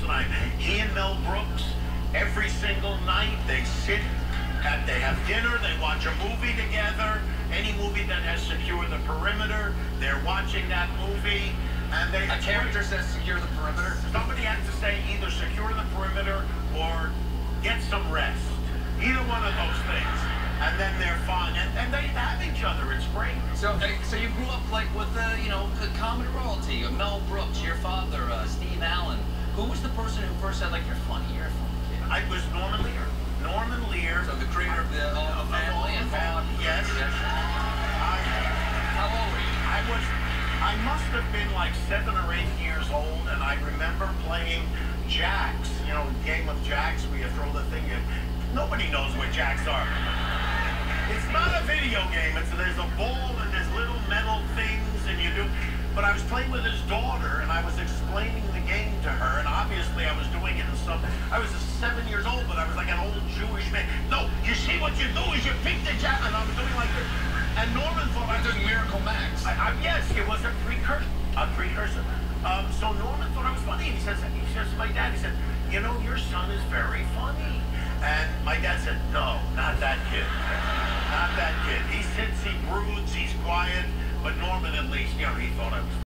tonight. He and Mel Brooks, every single night, they sit, they have dinner, they watch a movie together. Any movie that has Secure the Perimeter, they're watching that movie. And they, a character says secure the perimeter. Somebody has to say either secure the perimeter or get some rest. Either one of those things. And then they're fine. And they have each other. It's great. So you grew up like with, comedy royalty. Mel Brooks, your father, Steve Allen. Who was the person who first said, like, you're funny kid? I was Norman Lear. Norman Lear. So the creator of the Family and Vaughn. Yes. How old were you? I must have been like 7 or 8 years old, and I remember playing jacks. You know, game of jacks where you throw the thing in. Nobody knows what jacks are. It's not a video game. There's a ball and there's little metal things, and you do. But I was playing with his daughter, and I was explaining the game to her, and obviously I was doing it in some. I was 7 years old, but I was like an old Jewish man. No, you see what you do is you pick the jack, and I was doing like this. And Norman thought I was doing Miracle Max. Yes, it was a precursor. So Norman thought I was funny. He says to my dad, he said, you know, your son is very funny. And my dad said, no, not that kid. Not that kid. He sits, he broods, he's quiet. But Norman, at least, you know, he thought I was